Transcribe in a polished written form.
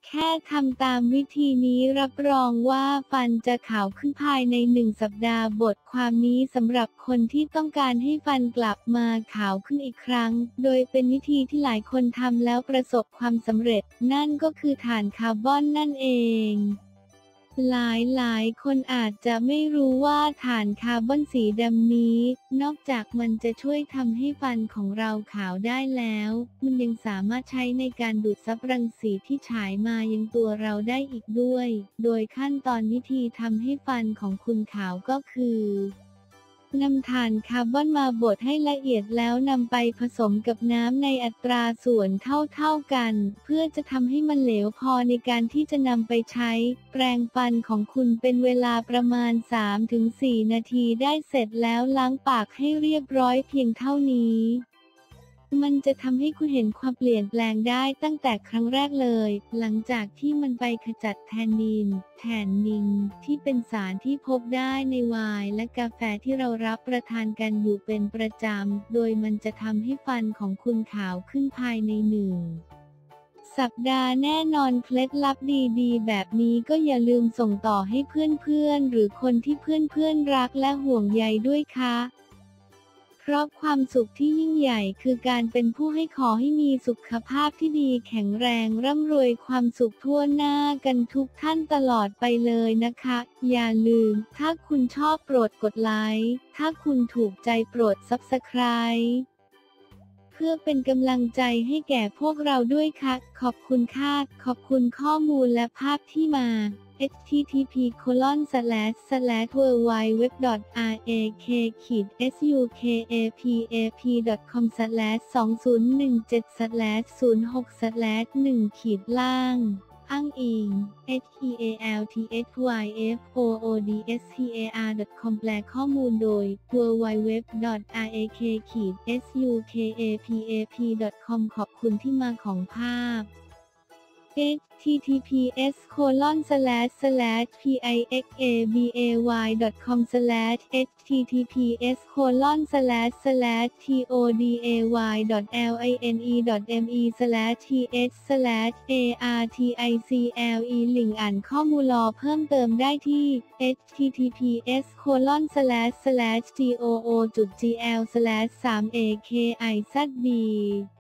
แค่ทำตามวิธีนี้รับรองว่าฟันจะขาวขึ้นภายใน1 สัปดาห์บทความนี้สำหรับคนที่ต้องการให้ฟันกลับมาขาวขึ้นอีกครั้งโดยเป็นวิธีที่หลายคนทำแล้วประสบความสำเร็จนั่นก็คือถ่านคาร์บอนนั่นเองหลายคนอาจจะไม่รู้ว่าถ่านคาร์บอนสีดำนี้นอกจากมันจะช่วยทำให้ฟันของเราขาวได้แล้วมันยังสามารถใช้ในการดูดซับรังสีที่ฉายมายังตัวเราได้อีกด้วยโดยขั้นตอนวิธีทำให้ฟันของคุณขาวก็คือนำถ่านคาร์บอนมาบดให้ละเอียดแล้วนำไปผสมกับน้ำในอัตราส่วนเท่ากันเพื่อจะทำให้มันเหลวพอในการที่จะนำไปใช้แปรงฟันของคุณเป็นเวลาประมาณ 3-4 นาทีได้เสร็จแล้วล้างปากให้เรียบร้อยเพียงเท่านี้มันจะทำให้คุณเห็นความเปลี่ยนแปลงได้ตั้งแต่ครั้งแรกเลยหลังจากที่มันไปขจัดแทนนินที่เป็นสารที่พบได้ในไวน์และกาแฟที่เรารับประทานกันอยู่เป็นประจำโดยมันจะทำให้ฟันของคุณขาวขึ้นภายใน1 สัปดาห์แน่นอนเคล็ดลับดีๆแบบนี้ก็อย่าลืมส่งต่อให้เพื่อนๆหรือคนที่เพื่อนๆรักและห่วงใยด้วยค่ะเพราะความสุขที่ยิ่งใหญ่คือการเป็นผู้ให้ขอให้มีสุขภาพที่ดีแข็งแรงร่ำรวยความสุขทั่วหน้ากันทุกท่านตลอดไปเลยนะคะอย่าลืมถ้าคุณชอบโปรดกดไลค์ถ้าคุณถูกใจโปรด Subscribe เพื่อเป็นกำลังใจให้แก่พวกเราด้วยค่ะขอบคุณค่ะขอบคุณข้อมูลและภาพที่มาhttp://www.rak-kid.com/2017/06/1-ล่างอ้างอิง healthfoodspar.com แปลข้อมูลโดย www.rak-sukapap.com ขอบคุณที่มาของภาพhttps://pixabay.com/https://todayy.lanearticle ลิงก์อ่านข้อมูลรอเพิ่มเติมได้ที่ https://goo.gl/3akizb